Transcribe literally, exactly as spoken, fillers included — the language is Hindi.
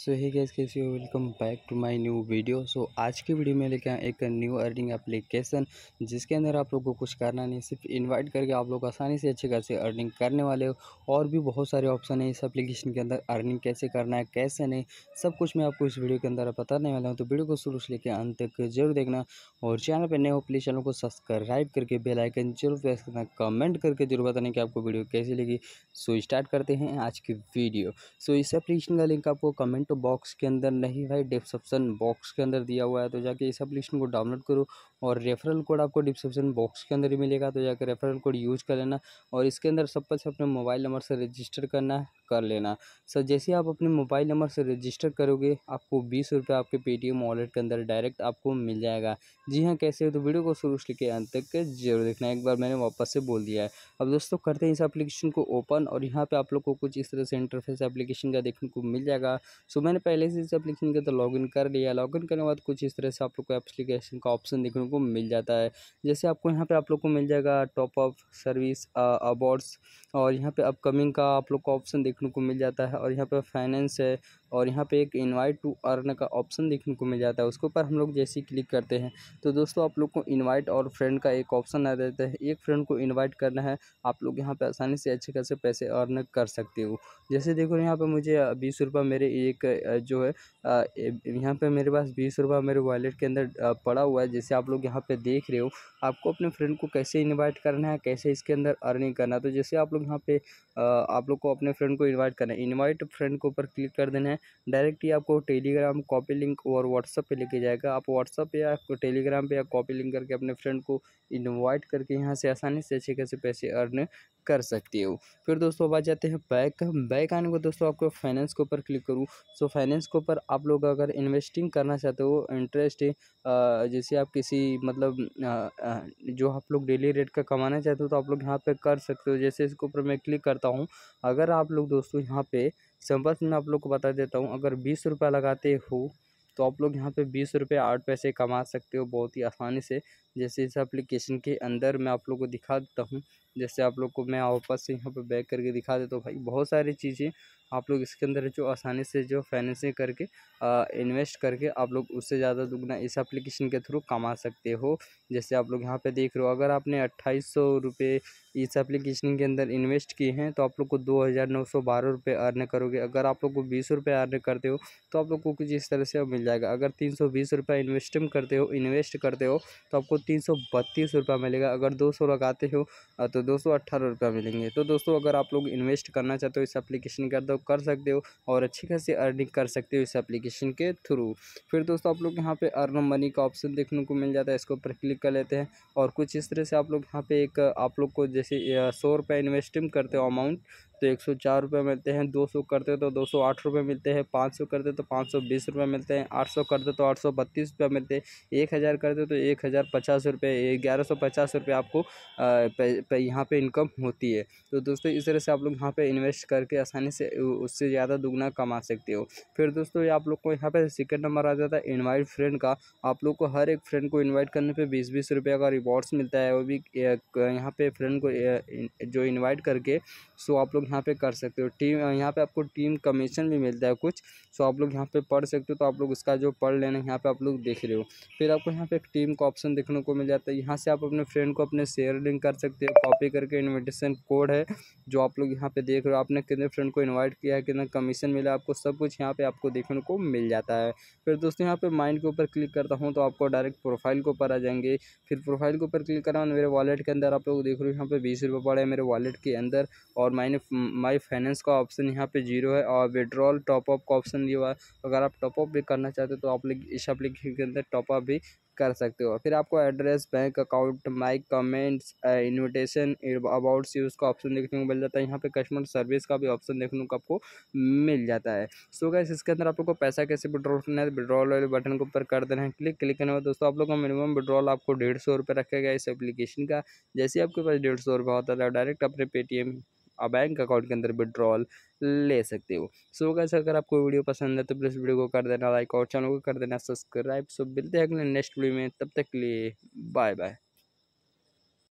सो हे गाइस, कैसे हो? Welcome back to my new video. So आज की वीडियो में लेके आए एक न्यू अर्निंग एप्लीकेशन, जिसके अंदर आप लोग को कुछ करना नहीं, सिर्फ इनवाइट करके आप लोग आसानी से अच्छे खासे अर्निंग करने वाले हो। और भी बहुत सारे ऑप्शन है इस एप्लीकेशन के अंदर, अर्निंग कैसे करना है कैसे नहीं, सब कुछ मैं आपको इस वीडियो के अंदर बताने वाला हूँ। तो वीडियो को शुरू से लेकर अंत तक जरूर देखना, और चैनल पर नए हो प्लीज़ चैनल को सब्सक्राइब करके बेल आइकन जरूर प्रेस करना, कमेंट करके जरूर बताना कि आपको वीडियो कैसी लगी। सो स्टार्ट करते हैं आज की वीडियो। सो इस एप्लीकेशन का लिंक आपको कमेंट बॉक्स के अंदर नहीं भाई, डिस्क्रिप्शन बॉक्स के अंदर दिया हुआ है। तो जाके इस एप्लीकेशन को डाउनलोड करो, और रेफरल कोड आपको डिस्क्रिप्शन बॉक्स के अंदर ही मिलेगा। तो जाकर रेफरल कोड यूज कर लेना, और इसके अंदर सबसे से अपने मोबाइल नंबर से रजिस्टर करना है, कर लेना। सर जैसे आप अपने मोबाइल नंबर से रजिस्टर करोगे, आपको बीस रुपये आपके पेटीएम वॉलेट के अंदर डायरेक्ट आपको मिल जाएगा। जी हाँ, कैसे हो? तो वीडियो को शुरू से लेकर अंत तक जरूर देखना, एक बार मैंने वापस से बोल दिया है। अब दोस्तों करते हैं इस एप्लीकेशन को ओपन, और यहाँ पे आप लोग को कुछ इस तरह से इंटरफेस एप्लीकेशन का देखने को मिल जाएगा। सो मैंने पहले से इस एप्लीकेशन के तो लॉगिन कर लिया। लॉगिन करने के बाद कुछ इस तरह से आप लोग को एप्लीकेशन का ऑप्शन देखने को मिल जाता है। जैसे आपको यहाँ पे आप लोग को मिल जाएगा टॉप अप, सर्विस, अवार्ड्स, और यहाँ पे अपकमिंग का आप लोग को ऑप्शन देखने को मिल जाता है। और यहाँ पे फाइनेंस है, और यहाँ पे एक इनवाइट टू अर्न का ऑप्शन देखने को मिल जाता है। उसके ऊपर हम लोग जैसे ही क्लिक करते हैं तो दोस्तों आप लोग को इनवाइट और फ्रेंड का एक ऑप्शन आ जाता है। एक फ्रेंड को इनवाइट करना है, आप लोग यहाँ पे आसानी से अच्छे खासे पैसे अर्न कर सकते हो। जैसे देखो यहाँ पे मुझे बीस रुपये मेरे एक अ, जो है अ, ए- यहाँ पे मेरे पास बीस रुपये मेरे वॉलेट के अंदर अ, पड़ा हुआ है। जैसे आप लोग यहाँ पे देख रहे हो, आपको अपने फ्रेंड को कैसे इनवाइट करना है, कैसे इसके अंदर अर्निंग करना है। तो जैसे आप लोग यहाँ पे अ, आप लोग को अपने फ्रेंड को इनवाइट करना है, इनवाइट फ्रेंड के ऊपर क्लिक कर देना है। डायरेक्ट ही आपको टेलीग्राम कॉपी लिंक और व्हाट्सअप पे लेके जाएगा। आप व्हाट्सअप या टेलीग्राम पे या कॉपी लिंक करके अपने फ्रेंड को इनवाइट करके यहाँ से आसानी से अच्छे खासे पैसे अर्न कर सकते हो। फिर दोस्तों अब आ जाते हैं बैक। बैक आने को दोस्तों आपको फाइनेंस के ऊपर क्लिक करूँ। सो फाइनेंस के ऊपर आप लोग अगर इन्वेस्टिंग करना चाहते हो, इंटरेस्ट है अ, जैसे आप किसी मतलब अ, अ, जो आप लोग डेली रेट का कमाना चाहते हो, तो आप लोग यहाँ पे कर सकते हो। जैसे इसके ऊपर मैं क्लिक करता हूँ, अगर आप लोग दोस्तों यहाँ पे सिंपल मैं आप लोग को बता देता हूँ, अगर बीस रुपये लगाते हो तो आप लोग यहाँ पे बीस रुपये आठ पैसे कमा सकते हो बहुत ही आसानी से। जैसे इस एप्लीकेशन के अंदर मैं आप लोग को दिखा देता हूँ। जैसे आप लोग को मैं वापस से यहाँ पे बैक करके दिखा देता हूँ भाई, बहुत सारी चीज़ें आप लोग इसके अंदर जो आसानी से जो फाइनेंसिंग करके इन्वेस्ट करके आप लोग उससे ज़्यादा दुगना इस एप्लीकेशन के थ्रू कमा सकते हो। जैसे आप लोग यहाँ पे देख रहे हो, अगर आपने अट्ठाईस सौ रुपये इस एप्लीकेशन के अंदर इन्वेस्ट किए हैं तो आप लोग को दो हज़ार नौ सौ बारह रुपये अर्न करोगे। अगर आप लोग को बीस रुपये अर्न करते हो तो आप लोग को कुछ इस तरह से मिल जाएगा। अगर तीन सौ बीस रुपये इन्वेस्टमेंट करते हो इन्वेस्ट करते हो तो आपको तीन सौ बत्तीस रुपये मिलेगा। अगर दो सौ लगाते हो अ, तो दो सौ अट्ठारह रुपये मिलेंगे। तो दोस्तों अगर आप लोग इन्वेस्ट करना चाहते हो इस एप्लीकेशन के अंदर, कर सकते हो और अच्छी खासी अर्निंग कर सकते हो इस एप्लीकेशन के थ्रू। फिर दोस्तों आप लोग यहाँ पे अर्न मनी का ऑप्शन देखने को मिल जाता है, इसके ऊपर क्लिक कर लेते हैं। और कुछ इस तरह से आप लोग यहाँ पे एक आप लोग को जैसे सौ रुपये इन्वेस्टिंग करते हो अमाउंट, तो एक सौ चार रुपये मिलते हैं। दो सौ करते हो तो दो सौ आठ रुपये मिलते हैं। पाँच सौ करते हो तो पाँच सौ बीस रुपये मिलते हैं। आठ सौ करते हो तो आठ सौ बत्तीस रुपये मिलते हैं। एक हज़ार करते हो तो एक हज़ार पचास रुपये, ग्यारह सौ पचास रुपये आपको अ, पे, पे यहाँ पे इनकम होती है। तो दोस्तों इस तरह से आप लोग यहाँ पे इन्वेस्ट करके आसानी से उ- उससे ज़्यादा दुगना कमा सकते हो। फिर दोस्तों ये आप लोग को यहाँ पे सेकंड नंबर आ जाता है इनवाइट फ्रेंड का। आप लोग को हर एक फ्रेंड को इनवाइट करने पे बीस बीस रुपये का रिवॉर्ड्स मिलता है, वो भी एक यहाँ पे फ्रेंड को अ, इन- जो इनवाइट करके सो आप लोग यहाँ पे कर सकते हो। टीम यहाँ पे आपको टीम कमीशन भी मिलता है कुछ, सो आप लोग यहाँ पे पढ़ सकते हो। तो आप लोग इसका जो पढ़ लेना यहाँ पे आप लोग देख रहे हो। फिर आपको यहाँ पे एक टीम का ऑप्शन देखने को मिल जाता है। यहाँ से आप अपने फ्रेंड को अपने शेयर लिंक कर सकते हो, कॉपी करके इनविटेशन कोड है जो आप लोग यहाँ पे देख रहे हो, आपने कितने फ्रेंड को इनवाइट किया है, कितना कमीशन मिला आपको, सब कुछ यहाँ पे आपको देखने को मिल जाता है। फिर दोस्तों यहाँ पे माइंड के ऊपर क्लिक करता हूँ तो आपको डायरेक्ट प्रोफाइल के ऊपर आ जाएंगे। फिर प्रोफाइल के ऊपर क्लिक करा, मेरे वॉलेट के अंदर आप लोग देख रहे हो यहाँ पे बीस रुपये पड़े हैं मेरे वॉलेट के अंदर। और मैंने माई फाइनेंस का ऑप्शन यहाँ पे जीरो है, और विड्रॉल टॉपअप का ऑप्शन दिया हुआ है। अगर आप टॉपअप भी करना चाहते हो तो आप लोग इस एप्लीकेशन के अंदर टॉपअप भी कर सकते हो। फिर आपको address, bank account, my comments, invitation, about use का ऑप्शन देखने को मिल जाता है। यहाँ पे कस्टमर सर्विस का भी ऑप्शन देखने को आपको मिल जाता है। सो गाइस इसके अंदर आप लोग को पैसा कैसे विड्रॉल करना है, विड्रॉल वाले बटन के ऊपर कर देना है क्लिक। क्लिक करने के बाद दोस्तों आप लोग का मिनिमम विड्रॉल आपको डेढ़ सौ रुपये रखा गया इस एप्लीकेशन का। जैसे आपके पास डेढ़ सौ रुपये होता है डायरेक्ट अपने पेटीएम बैंक अकाउंट के अंदर विड्रॉल ले सकते हो। सो गाइस अगर आपको वीडियो पसंद है तो प्लीज़ वीडियो को कर देना लाइक, और चैनल को कर देना सब्सक्राइब। सो मिलते हैं अगले नेक्स्ट वीडियो में, तब तक के लिए बाय बाय।